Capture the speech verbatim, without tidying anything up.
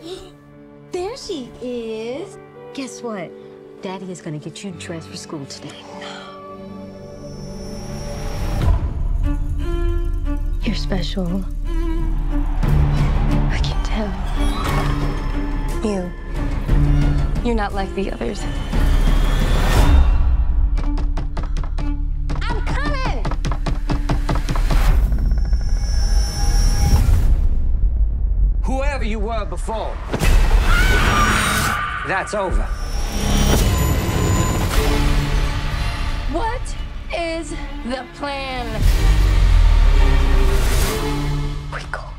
There she is. Guess what? Daddy is gonna get you dressed for school today. You're special. I can tell. You. You're not like the others. I'm coming! Whoever you were before, that's over. What is the plan? We go.